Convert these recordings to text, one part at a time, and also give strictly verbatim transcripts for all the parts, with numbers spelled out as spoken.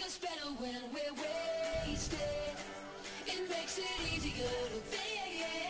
just better when we're wasted. It makes it easier to think.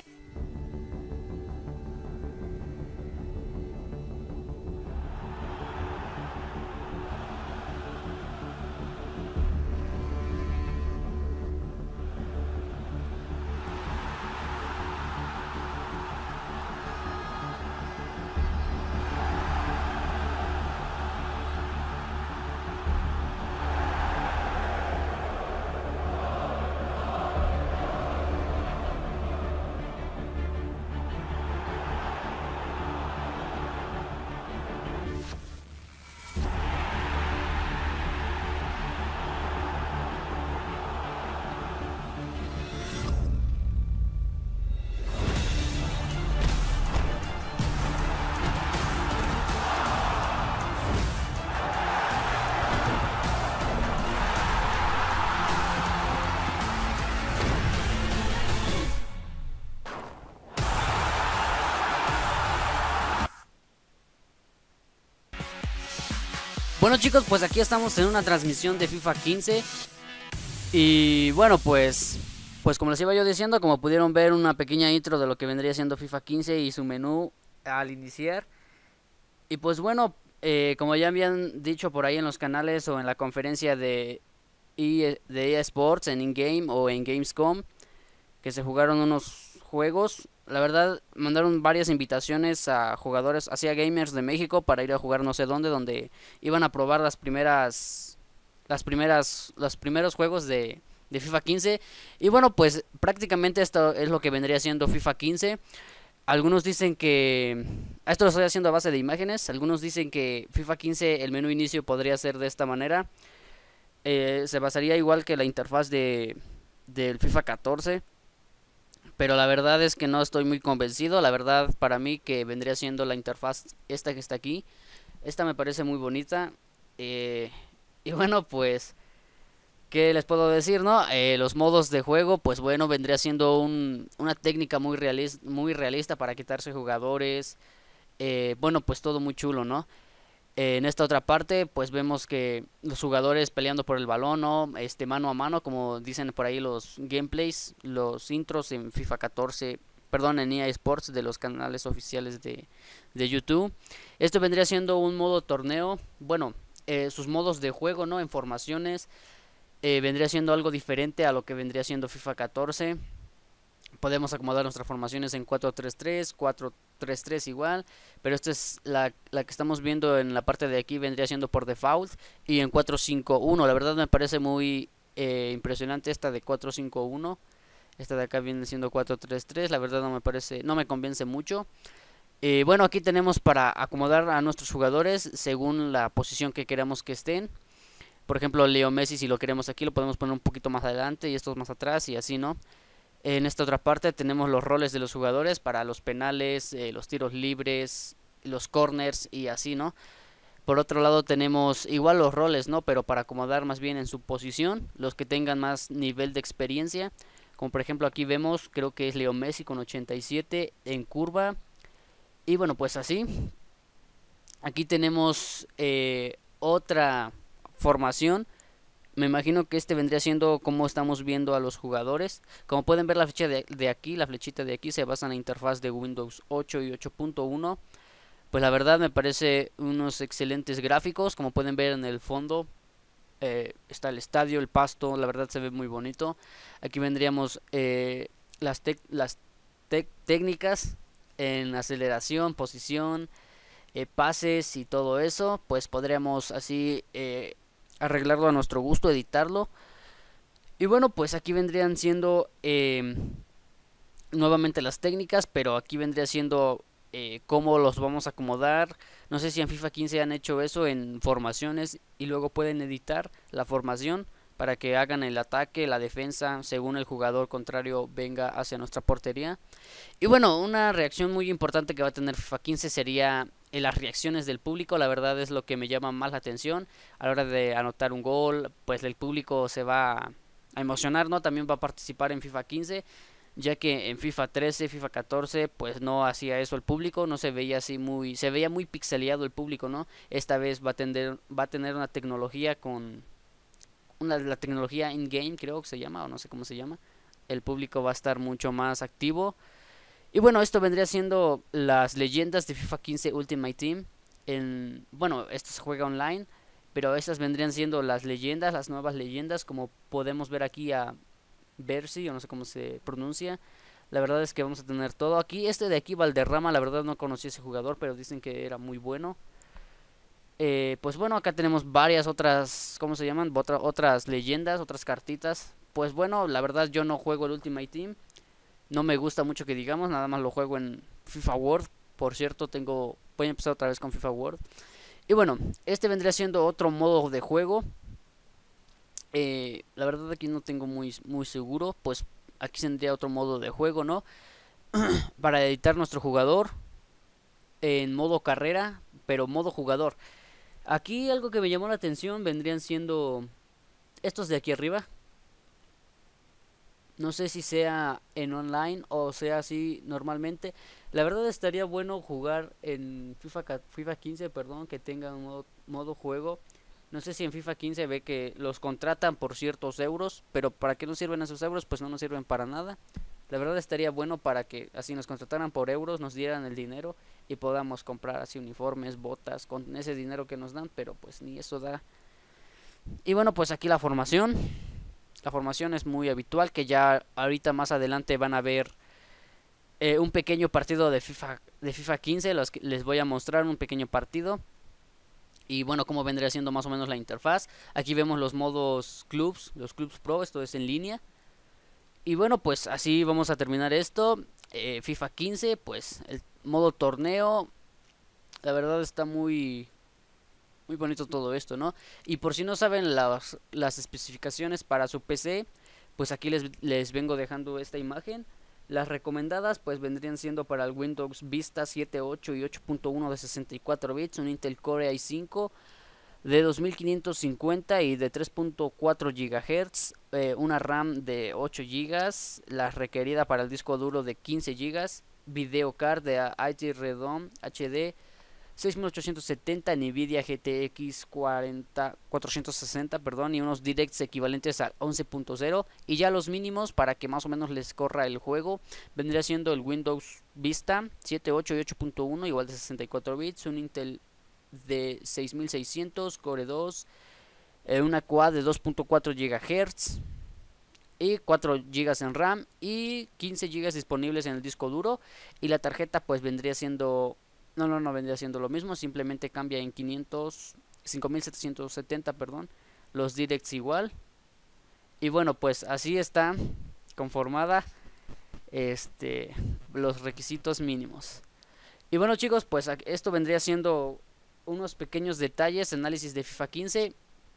Bueno chicos, pues aquí estamos en una transmisión de FIFA quince. Y bueno, pues Pues como les iba yo diciendo, como pudieron ver, una pequeña intro de lo que vendría siendo FIFA quince y su menú al iniciar. Y pues bueno, eh, como ya habían dicho por ahí en los canales o en la conferencia de E A, de E A Sports en InGame o en Gamescom, que se jugaron unos juegos. La verdad, mandaron varias invitaciones a jugadores, hacia gamers de México para ir a jugar no sé dónde, donde iban a probar las primeras, las primeras, los primeros juegos de, de FIFA quince. Y bueno, pues prácticamente esto es lo que vendría siendo FIFA quince. Algunos dicen que, esto lo estoy haciendo a base de imágenes, algunos dicen que FIFA quince, el menú inicio podría ser de esta manera. Eh, se basaría igual que la interfaz de, del FIFA catorce. Pero la verdad es que no estoy muy convencido. La verdad, para mí, que vendría siendo la interfaz esta que está aquí. Esta me parece muy bonita. Eh, y bueno, pues, ¿qué les puedo decir, no? Eh, los modos de juego, pues bueno, vendría siendo un, una técnica muy realista, muy realista para quitarse jugadores. Eh, bueno, pues todo muy chulo, ¿no? En esta otra parte, pues vemos que los jugadores peleando por el balón, ¿no? Este, mano a mano, como dicen por ahí los gameplays, los intros en FIFA catorce, perdón, en E A Sports de los canales oficiales de, de YouTube. Esto vendría siendo un modo torneo, bueno, eh, sus modos de juego, ¿no? En formaciones, eh, vendría siendo algo diferente a lo que vendría siendo FIFA catorce. Podemos acomodar nuestras formaciones en cuatro tres tres, cuatro tres tres igual, pero esta es la, la que estamos viendo en la parte de aquí, vendría siendo por default, y en cuatro cinco uno. La verdad me parece muy eh, impresionante esta de cuatro cinco uno. Esta de acá viene siendo cuatro tres tres, la verdad no me parece, no me convence mucho. Eh, bueno, aquí tenemos para acomodar a nuestros jugadores según la posición que queramos que estén. Por ejemplo, Leo Messi, si lo queremos aquí, lo podemos poner un poquito más adelante y estos más atrás y así, ¿no? En esta otra parte tenemos los roles de los jugadores para los penales, eh, los tiros libres, los corners y así, ¿no? Por otro lado tenemos igual los roles, ¿no? Pero para acomodar más bien en su posición, los que tengan más nivel de experiencia. Como por ejemplo aquí vemos, creo que es Leo Messi con ochenta y siete en curva. Y bueno, pues así. Aquí tenemos eh, otra formación. Me imagino que este vendría siendo como estamos viendo a los jugadores. Como pueden ver, la flecha de, de aquí, la flechita de aquí se basa en la interfaz de Windows ocho y ocho punto uno. Pues la verdad me parece unos excelentes gráficos. Como pueden ver en el fondo eh, está el estadio, el pasto, la verdad se ve muy bonito. Aquí vendríamos eh, las, tec las tec técnicas en aceleración, posición, eh, pases y todo eso. Pues podríamos así eh, arreglarlo a nuestro gusto, editarlo. Y bueno, pues aquí vendrían siendo eh, nuevamente las técnicas, pero aquí vendría siendo eh, cómo los vamos a acomodar. No sé si en FIFA quince han hecho eso en formaciones y luego pueden editar la formación para que hagan el ataque, la defensa, según el jugador contrario venga hacia nuestra portería. Y bueno, una reacción muy importante que va a tener FIFA quince sería en las reacciones del público. La verdad es lo que me llama más la atención. A la hora de anotar un gol, pues el público se va a emocionar, ¿no? También va a participar en FIFA quince, ya que en FIFA trece, FIFA catorce, pues no hacía eso el público, no se veía así muy, se veía muy pixeleado el público, ¿no? Esta vez va a tener, va a tener una tecnología con una, la tecnología in-game, creo que se llama, o no sé cómo se llama. El público va a estar mucho más activo. Y bueno, esto vendría siendo las leyendas de FIFA quince Ultimate Team. En, bueno, esto se juega online, pero estas vendrían siendo las leyendas, las nuevas leyendas, como podemos ver aquí a Bercy, o no sé cómo se pronuncia. La verdad es que vamos a tener todo aquí. Este de aquí, Valderrama, la verdad no conocí a ese jugador, pero dicen que era muy bueno. Eh, pues bueno, acá tenemos varias otras, ¿cómo se llaman? Otra, otras leyendas, otras cartitas. Pues bueno, la verdad yo no juego el Ultimate Team. No me gusta mucho que digamos, nada más lo juego en FIFA World. Por cierto, tengo, voy a empezar otra vez con FIFA World. Y bueno, este vendría siendo otro modo de juego. Eh, la verdad aquí no tengo muy, muy seguro, pues aquí tendría otro modo de juego, ¿no? Para editar nuestro jugador en modo carrera, pero modo jugador. Aquí algo que me llamó la atención vendrían siendo estos de aquí arriba. No sé si sea en online o sea así normalmente. La verdad estaría bueno jugar en FIFA, FIFA quince, perdón, que tenga un modo, modo juego. No sé si en FIFA quince ve que los contratan por ciertos euros, pero ¿para qué nos sirven esos euros? Pues no nos sirven para nada. La verdad estaría bueno para que así nos contrataran por euros, nos dieran el dinero y podamos comprar así uniformes, botas, con ese dinero que nos dan, pero pues ni eso da. Y bueno, pues aquí la formación. La formación es muy habitual, que ya ahorita más adelante van a ver eh, un pequeño partido de FIFA, de FIFA quince, los que les voy a mostrar un pequeño partido. Y bueno, como vendría siendo más o menos la interfaz. Aquí vemos los modos clubs, los clubs pro, esto es en línea. Y bueno, pues así vamos a terminar esto. eh, FIFA quince, pues el modo torneo, la verdad está muy muy bonito todo esto, ¿no? Y por si no saben las, las especificaciones para su P C, pues aquí les, les vengo dejando esta imagen. Las recomendadas pues vendrían siendo para el Windows Vista siete, ocho y ocho punto uno de sesenta y cuatro bits, un Intel Core i cinco de dos mil quinientos cincuenta y de tres punto cuatro gigahertz, eh, una RAM de ocho gigas, la requerida para el disco duro de quince gigas, video card de I T Redom H D seis mil ochocientos setenta, Nvidia G T X cuarenta, cuatrocientos sesenta, perdón, y unos directs equivalentes al once punto cero. Y ya los mínimos para que más o menos les corra el juego vendría siendo el Windows Vista siete, ocho y ocho punto uno, igual de sesenta y cuatro bits, un Intel de seis mil seiscientos, Core dos, eh, una quad de dos punto cuatro gigahertz y cuatro gigas en RAM y quince gigas disponibles en el disco duro. Y la tarjeta pues vendría siendo... No, no, no vendría siendo lo mismo, simplemente cambia en quinientos, cinco mil setecientos setenta, perdón, los directs igual. Y bueno, pues así está conformada este los requisitos mínimos. Y bueno, chicos, pues esto vendría siendo unos pequeños detalles, análisis de FIFA quince.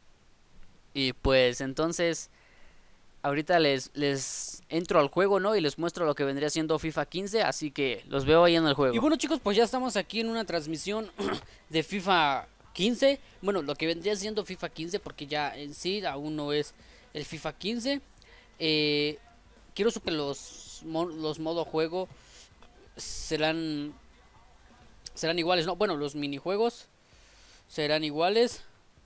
Y pues entonces ahorita les, les entro al juego, ¿no? Y les muestro lo que vendría siendo FIFA quince, así que los veo ahí en el juego. Y bueno, chicos, pues ya estamos aquí en una transmisión de FIFA quince. Bueno, lo que vendría siendo FIFA quince, porque ya en sí aún no es el FIFA quince. Eh, quiero que los, los modo juego serán, serán iguales, ¿no? Bueno, los minijuegos serán iguales.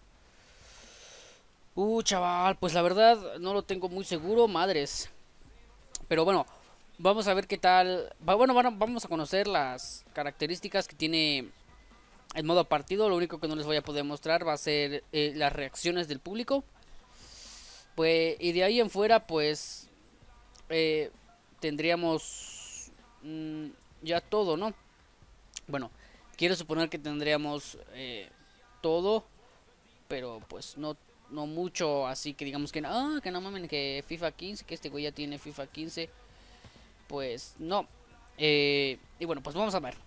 Uh, chaval, pues la verdad no lo tengo muy seguro, madres. Pero bueno, vamos a ver qué tal. Bueno, vamos a conocer las características que tiene el modo partido. Lo único que no les voy a poder mostrar va a ser eh, las reacciones del público. Pues, y de ahí en fuera, pues, eh, tendríamos mmm, ya todo, ¿no? Bueno, quiero suponer que tendríamos eh, todo, pero pues no no mucho, así que digamos que ah, que no mamen, que FIFA quince, que este güey ya tiene FIFA quince. Pues no. Eh, y bueno, pues vamos a ver.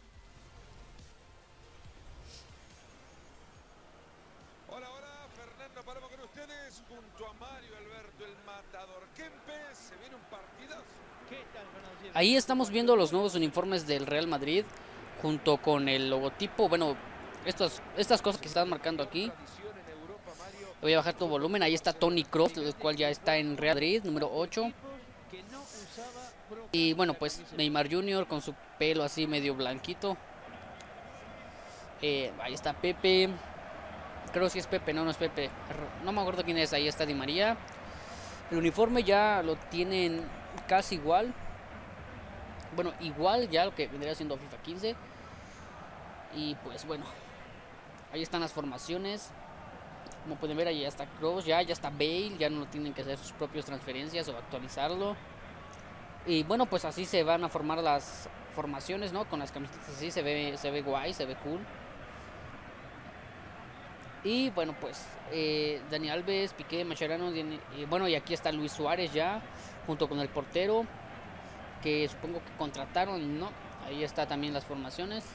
Hola, hola, Fernando Palomo con ustedes, junto a Mario Alberto el Matador Kempes. Se viene un partidazo. ¿Qué tal, Fernando? Ahí estamos viendo los nuevos uniformes del Real Madrid, junto con el logotipo, bueno, estos, estas cosas que están marcando aquí. Voy a bajar tu volumen. Ahí está Toni Kroos, el cual ya está en Real Madrid, número ocho. Y bueno, pues Neymar junior con su pelo así medio blanquito. Eh, ahí está Pepe. creo si es Pepe, no, no es Pepe. No me acuerdo quién es, ahí está Di María. El uniforme ya lo tienen casi igual. Bueno, igual ya lo que vendría siendo FIFA quince. Y pues bueno, ahí están las formaciones. Como pueden ver, ahí ya está Kroos, ya, ya está Bale. Ya no tienen que hacer sus propias transferencias o actualizarlo. Y bueno, pues así se van a formar las formaciones, ¿no? Con las camisetas así, se ve, se ve guay, se ve cool. Y bueno, pues eh, Dani Alves, Piqué, Mascherano, y bueno, y aquí está Luis Suárez ya, junto con el portero, que supongo que contrataron, ¿no? Ahí está también las formaciones.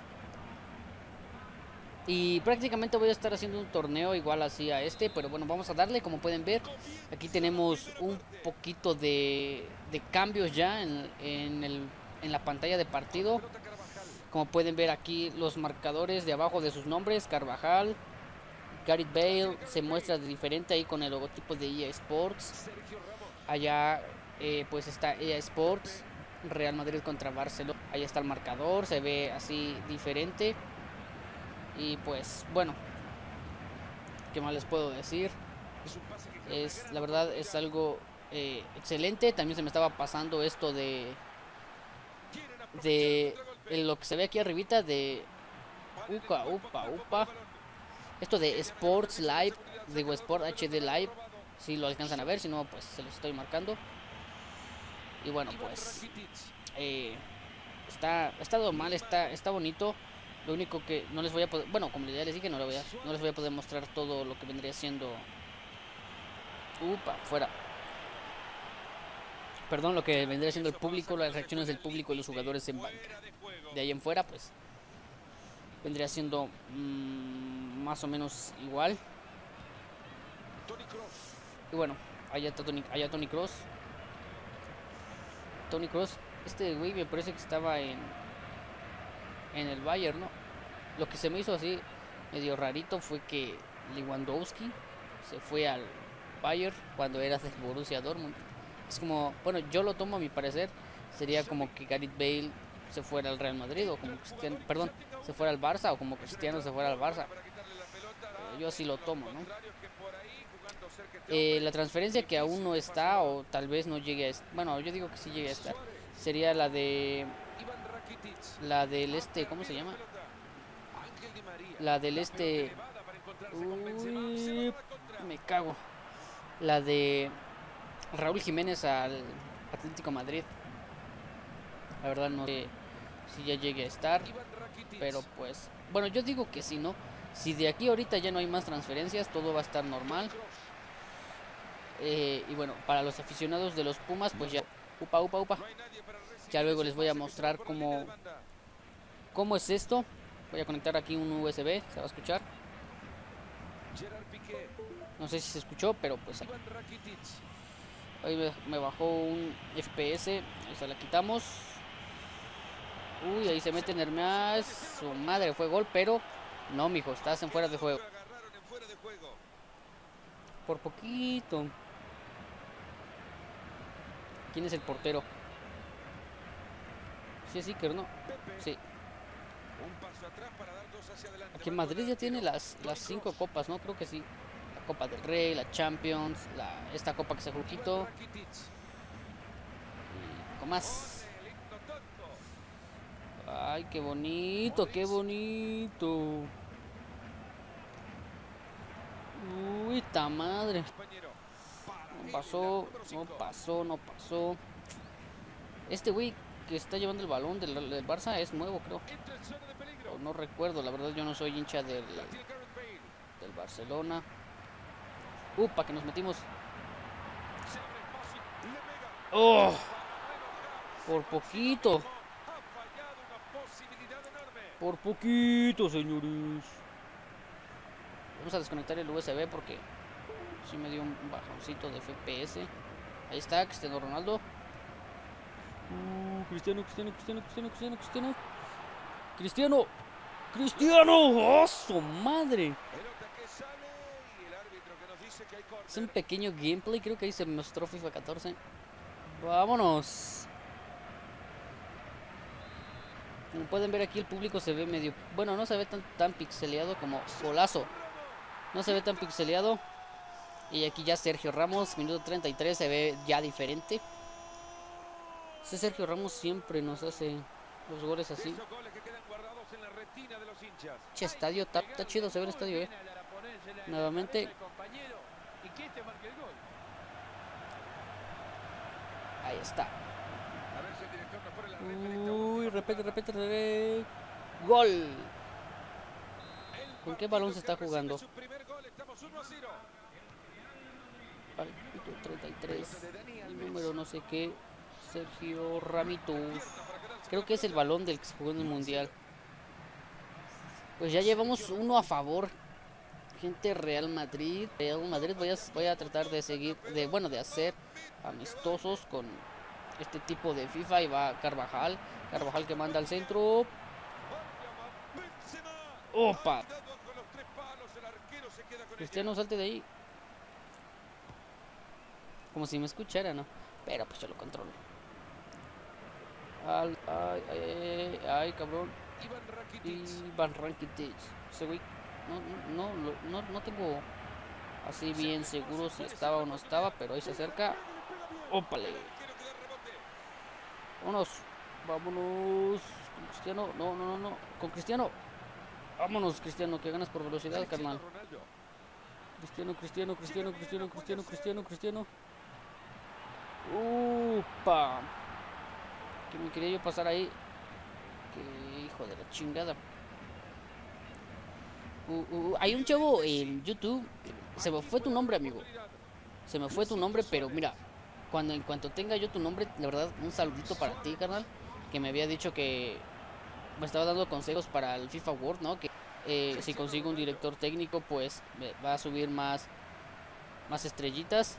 Y prácticamente voy a estar haciendo un torneo igual así a este, pero bueno, vamos a darle. Como pueden ver, aquí tenemos un poquito de, de cambios ya en, en, el, en la pantalla de partido. Como pueden ver aquí los marcadores de abajo de sus nombres: Carvajal, Gareth Bale, se muestra de diferente ahí con el logotipo de E A Sports. Allá eh, pues está E A Sports, Real Madrid contra Barcelona. Ahí está el marcador, se ve así diferente. Y pues bueno, ¿qué más les puedo decir? Es, la verdad es algo eh, excelente. También se me estaba pasando esto de de lo que se ve aquí arribita de upa upa upa esto de Sports Live, digo Sport H D Live, si lo alcanzan a ver, si no pues se los estoy marcando. Y bueno, pues eh, está está normal, está está bonito. Lo único que no les voy a poder, bueno, como ya les dije, no, le voy a, no les voy a poder mostrar todo lo que vendría siendo. Upa, fuera. Perdón, lo que vendría siendo el público, las reacciones del público y los jugadores en banca. De ahí en fuera, pues vendría siendo mmm, más o menos igual. Y bueno, allá está Tony, allá Tony Kroos. Tony Kroos, este güey me parece que estaba en en el Bayern, ¿no? Lo que se me hizo así medio rarito fue que Lewandowski se fue al Bayern cuando era del Borussia Dortmund. Es como, bueno, yo lo tomo a mi parecer, sería como que Gareth Bale se fuera al Real Madrid, o como Cristiano, perdón, se fuera al Barça, o como Cristiano se fuera al Barça. Eh, yo así lo tomo, ¿no? Eh, la transferencia que aún no está, o tal vez no llegue a estar, bueno, yo digo que sí llegue a estar, sería la de la del este, ¿cómo se llama? La del este, uy, me cago. La de Raúl Jiménez al Atlético Madrid. La verdad no sé si ya llegue a estar, pero pues, bueno, yo digo que sí, ¿no? Si de aquí ahorita ya no hay más transferencias, todo va a estar normal. Eh, y bueno, para los aficionados de los Pumas, pues ya, upa, upa, upa. Ya luego les voy a mostrar cómo, cómo es esto. Voy a conectar aquí un U S B, se va a escuchar. No sé si se escuchó, pero pues ahí me, me bajó un F P S, ahí se la quitamos. Uy, ahí se mete en el más. Su madre, fue gol, pero no, mijo, estás en fuera de juego. Por poquito. ¿Quién es el portero? Sí, sí, que no. Sí. Aquí en Madrid ya tiene las, las cinco copas, ¿no? Creo que sí. La Copa del Rey, la Champions, la, esta copa que se juquito. Y con más. Ay, qué bonito, qué bonito. Uy, ta madre. No pasó, no pasó, no pasó. Este güey que está llevando el balón del, del Barça es nuevo, creo. O no recuerdo, la verdad yo no soy hincha del, del Barcelona. Upa, que nos metimos. Oh, por poquito. Por poquito, señores. Vamos a desconectar el U S B porque sí me dio un bajoncito de F P S. Ahí está, Cristiano Ronaldo. Uh, Cristiano, Cristiano, Cristiano, Cristiano, Cristiano, Cristiano. Cristiano. Cristiano. ¡Oh, su madre! Es un pequeño gameplay, creo que ahí se mostró FIFA catorce. Vámonos. Como pueden ver aquí el público se ve medio... Bueno, no se ve tan, tan pixeleado como golazo. No se ve tan pixeleado. Y aquí ya Sergio Ramos, minuto treinta y tres, se ve ya diferente. Ese Sergio Ramos siempre nos hace los goles así. Esos goles que quedan guardados en la retina de los hinchas. Che, estadio, está, está chido se ve el estadio, eh. Nuevamente. Ahí está. A ver si el director nos pone la red directa. Uy, repete, repete, repete. Gol. El ¿Con qué partido balón se que está recibe jugando? su primer gol, estamos uno a cero. Palpito treinta y tres. El número no sé qué. Sergio Ramitos. Creo que es el balón del que se jugó en el mundial. Pues ya llevamos uno a favor. Gente, Real Madrid. Real Madrid, voy a, voy a tratar de seguir, de bueno, de hacer amistosos con este tipo de FIFA. Y va Carvajal. Carvajal que manda al centro. Opa. Cristiano, salte de ahí. Como si me escuchara, ¿no? Pero pues yo lo controlo. Al, ay, ay, ay, ay, cabrón. Iván Rakitic. Ese güey. No, no, no, no, no tengo así bien seguro si estaba o no estaba, pero ahí se acerca. Ópale. Vámonos. Vámonos. Con Cristiano. No, no, no, no. Con Cristiano. Vámonos, Cristiano, que ganas por velocidad, carnal. Cristiano, Cristiano, Cristiano, Cristiano, Cristiano, Cristiano, Cristiano. Upa. Que me quería yo pasar ahí. Que hijo de la chingada. Uh, uh, hay un chavo en YouTube. Se me fue tu nombre, amigo. Se me fue tu nombre, pero mira. Cuando en cuanto tenga yo tu nombre, la verdad, un saludito para ti, carnal. Que me había dicho que me estaba dando consejos para el FIFA World, ¿no? Que eh, si consigo un director técnico, pues me va a subir más, más estrellitas.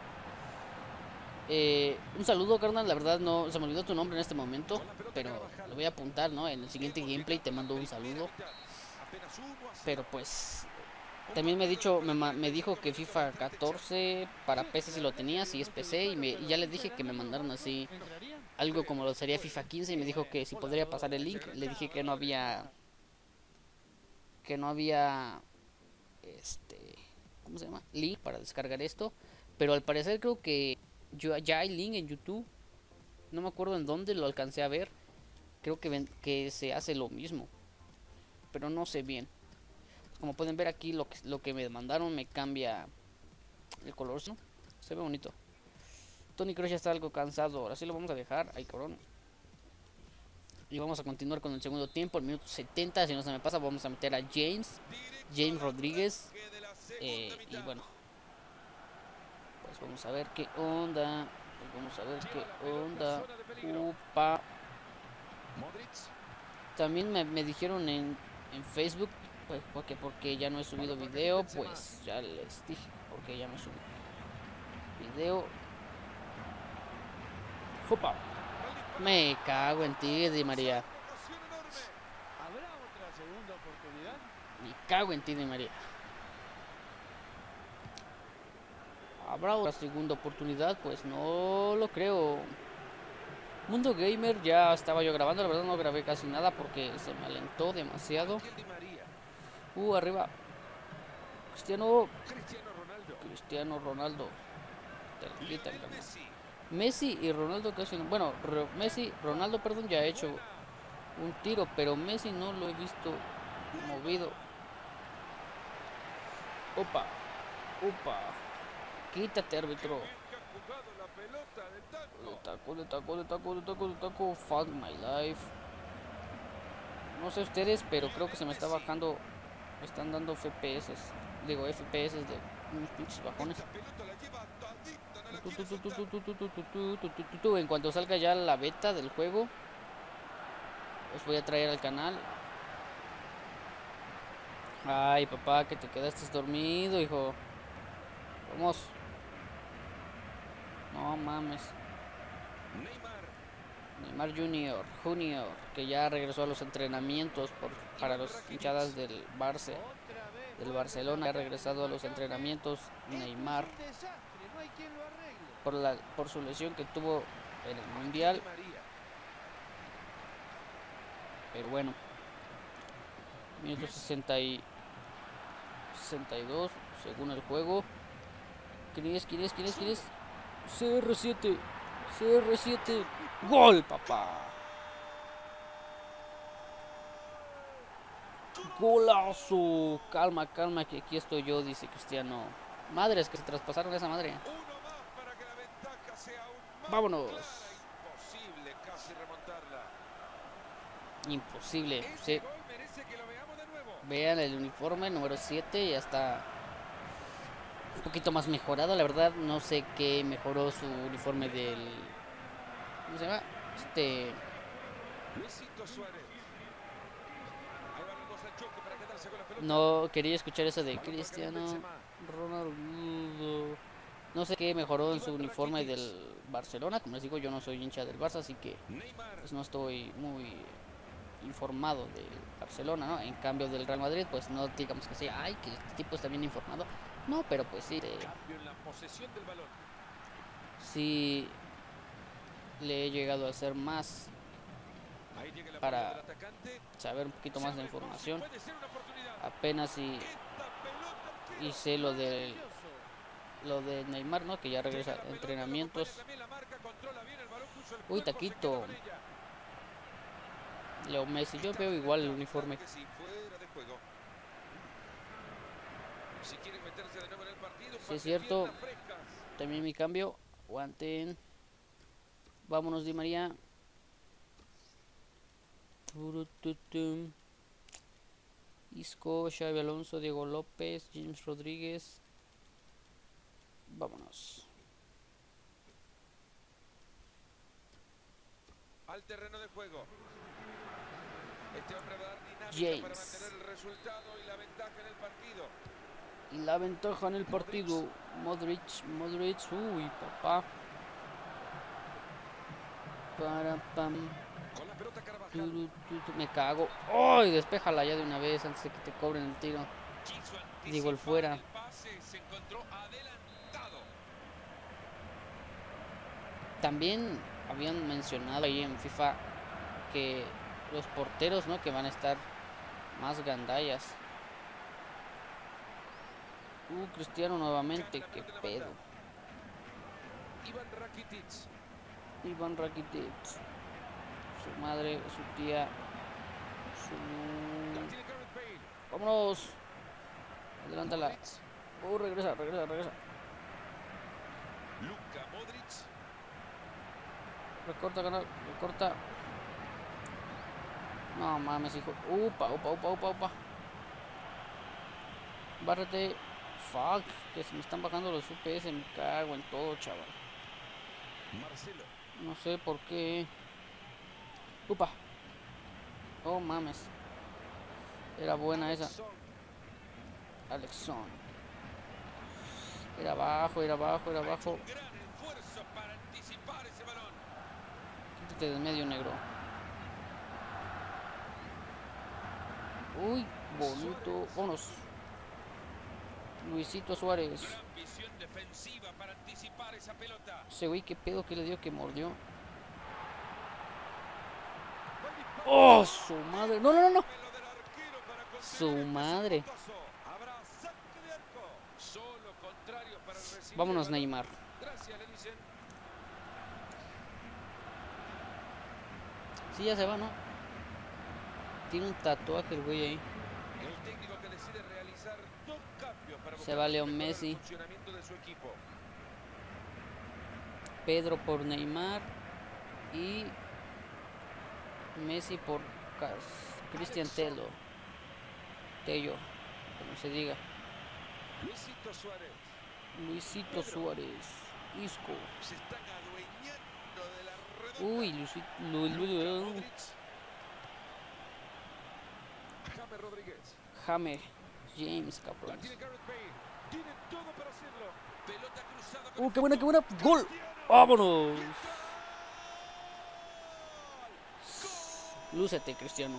Eh, un saludo, carnal. La verdad no se me olvidó tu nombre en este momento, pero lo voy a apuntar, ¿no? En el siguiente gameplay te mando un saludo. Pero pues también me, dicho, me, me dijo que FIFA catorce para P C si lo tenía, si es P C, y, me, y ya les dije que me mandaron así algo como lo sería FIFA quince, y me dijo que si podría pasar el link. Le dije que no había que no había este ¿cómo se llama? Link para descargar esto, pero al parecer creo que yo, ya hay link en YouTube. No me acuerdo en dónde lo alcancé a ver. Creo que, ven, que se hace lo mismo, pero no sé bien. Como pueden ver aquí, lo que, lo que me mandaron me cambia el color, ¿no? Se ve bonito. Toni Kroos ya está algo cansado. Ahora sí lo vamos a dejar. Ay, cabrón. Y vamos a continuar con el segundo tiempo. El minuto setenta. Si no se me pasa, vamos a meter a James. James Rodríguez. Eh, y bueno. Pues vamos a ver qué onda. Pues vamos a ver qué onda. Upa. También me, me dijeron en, en Facebook. Pues porque, porque ya no he subido video. Pues ya les dije. Porque ya no he subido video. Opa. Me cago en ti, Di María. ¿Habrá otra segunda oportunidad? Me cago en ti, Di María. ¿Habrá otra segunda oportunidad? Pues no lo creo. Mundo Gamer, ya estaba yo grabando. La verdad no grabé casi nada porque se me alentó demasiado. Uh, arriba. Cristiano. Cristiano Ronaldo. Te lo quitan, carnal. Messi y Ronaldo casi no. Bueno, Messi, Ronaldo, perdón, ya ha hecho un tiro, pero Messi no lo he visto movido. Opa, opa. Quítate, árbitro. De taco, de taco, de taco, de taco, de taco. Fuck my life. No sé ustedes, pero creo que se me está bajando. Me están dando F P S. Digo, F P S de unos pinches bajones. En cuanto salga ya la beta del juego, os voy a traer al canal. Ay, papá, que te quedaste dormido, hijo. Vamos. No mames. Neymar Junior, Junior, que ya regresó a los entrenamientos por, para los hinchadas del Barça, del Barcelona. Ha regresado a los entrenamientos Neymar por la por su lesión que tuvo en el mundial. Pero bueno, minuto sesenta y sesenta y dos según el juego. ¿Quién es? ¿Quién es? ¿Quién es? ¿Quién es? C R siete. C R siete. ¡Gol, papá! ¡Golazo! Calma, calma, que aquí estoy yo, dice Cristiano. Madres que se traspasaron esa madre. Uno más para que la ventaja sea aún más Vámonos. clara. Imposible casi remontarla. Imposible. Ese Sí. gol merece que lo veamos de nuevo. Vean el uniforme número siete, ya está un poquito más mejorado. La verdad, no sé qué mejoró su uniforme del. ¿Cómo se llama? Este. Luisito Suárez. Ahí van los dos al choque para quedarse con la pelota. No quería escuchar eso de Balón para Cristiano Benzema. Ronaldo. No sé qué mejoró en su uniforme del Barcelona. Como les digo, yo no soy hincha del Barça, así que Neymar. pues no estoy muy informado del Barcelona, ¿no? En cambio del Real Madrid, pues no digamos que sea, ay, que el tipo está bien informado. No, pero pues sí, eh, Cambio en la posesión del balón. sí le he llegado a hacer más, Ahí llega la para pelota del atacante. saber un poquito Se más de abre el box y información. puede ser una oportunidad. Apenas si Esta pelota que hice lo de lo de Neymar, ¿no? Que ya regresa llega la a pelota, entrenamientos. acompaña también la marca, controla bien el balón, puso el Uy, cuerpo, se taquito. queda con ella. Leo Messi, yo veo igual el uniforme. Claro que sí, fuera de juego. Si quieren meterse de nuevo en el partido, Sí, es pasen cierto. piernas frescas. También mi cambio. Aguanten. Vámonos, Di María. Turututum. Isco, Xavi Alonso, Diego López, James Rodríguez. Vámonos. Al terreno de juego. Este hombre va a dar dinámica para James. mantener el resultado y la ventaja en el partido. Y la ventaja en el partido. Modric, Modric. Uy, papá. Para pam. Con la pelota Carvajal. Turu, tu, tu, me cago. ¡Ay! Despéjala ya de una vez antes de que te cobren el tiro. Quiso Digo, el anticipar fuera. el pase, se encontró adelantado. También habían mencionado ahí en FIFA que los porteros, ¿no? Que van a estar más gandallas. Uh, Cristiano nuevamente, qué pedo. Iván Rakitic. Iván Rakitic. Su madre, su tía. Su... La tiene Gareth Bale. Vámonos. Adelántala. Modric. Uh, regresa, regresa, regresa. Luka Modric. Recorta, canal, recorta. No mames, hijo. Upa, upa, upa, upa, upa. Bárrate. Fuck, que se me están bajando los U P S. Me cago en todo, chaval. Marcelo. No sé por qué. Upa. Oh mames. Era buena esa. Son. Alexson. Era abajo, era abajo, era abajo. Un gran esfuerzo para anticipar ese balón. Quítate del medio, negro. Uy, bonito. Vámonos. Luisito Suárez. Gran visión defensiva para anticipar esa pelota. Ese güey, qué pedo que le dio que mordió. ¡Oh, su madre! ¡No, no, no, no! Pelo del arquero para contener Su este madre. zapatazo. Habrá saque de arco. Solo contrario para recibir Vámonos, el balón. Neymar. Gracias, le dicen. Sí, ya se va, ¿no? Tiene un tatuaje el güey ahí. El técnico que decide realizar dos cambios para Se buscar va Leo mejorar Messi. el funcionamiento de su equipo. Pedro por Neymar. Y Messi por Cas- Cristian Tello. Tello, como se diga. Luisito Suárez. Luisito Suárez. Isco. Se están adueñando de la redonda. Uy, Luisito. Lu, Lu- Lu- Modric. James Rodríguez. James. James, La cabrón. tiene Gareth Bale. Tiene todo para hacerlo. Pelota cruzada. con Uh, qué buena, qué buena. efecto. ¡Gol! ¡Vámonos! Lúcete, Cristiano.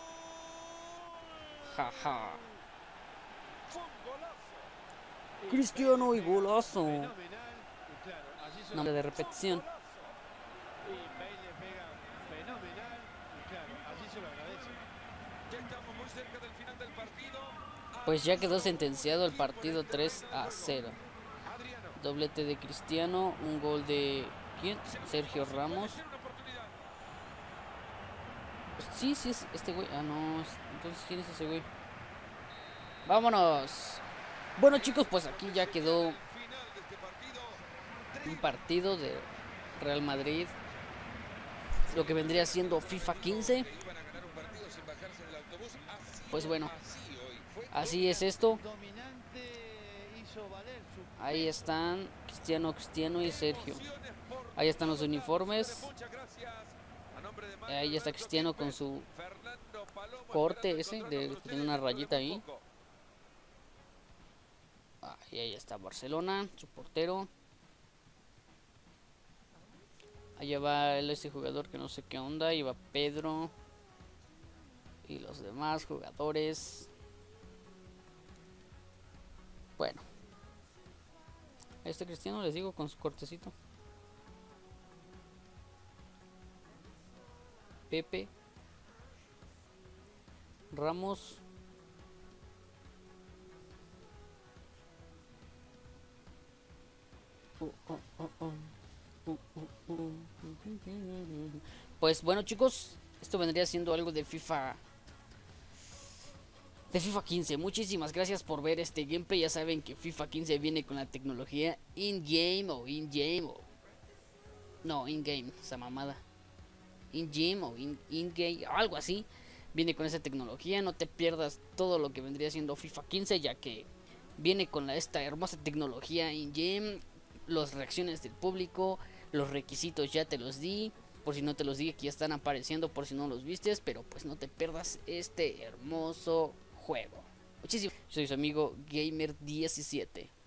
Jaja. Fue un golazo. Cristiano y golazo. Fenomenal. Y claro, así se Nombre de repetición. Y Bale le pega fenomenal. Y claro, así se lo agradece. Ya estamos muy cerca del final del partido. Pues ya quedó sentenciado el partido tres a cero. Doblete de Cristiano, un gol de ¿quién? Sergio Ramos. Sí, sí es este güey. Ah, no, entonces ¿quién es ese güey? Vámonos. Bueno, chicos, pues aquí ya quedó un partido de Real Madrid, lo que vendría siendo FIFA quince. Pues bueno, así es esto. Ahí están Cristiano, Cristiano y Sergio. Ahí están los uniformes. Ahí está Cristiano con su corte ese de que tiene una rayita ahí. Y ahí está Barcelona, su portero. Allá va el ese jugador que no sé qué onda. Ahí va Pedro. Y los demás jugadores. Bueno. Ahí está Cristiano, les digo, con su cortecito. Pepe. Ramos. Pues bueno, chicos, esto vendría siendo algo de FIFA de FIFA quince. Muchísimas gracias por ver este gameplay. Ya saben que FIFA quince viene con la tecnología in-game o in-game o no, in-game, esa mamada. In-game o in-game, algo así. Viene con esa tecnología. No te pierdas todo lo que vendría siendo FIFA quince, ya que viene con la, esta hermosa tecnología in-game. Las reacciones del público, los requisitos ya te los di. Por si no te los dije, que ya están apareciendo por si no los vistes. Pero pues no te pierdas este hermoso juego. Muchísimo. Soy su amigo Gamer diecisiete.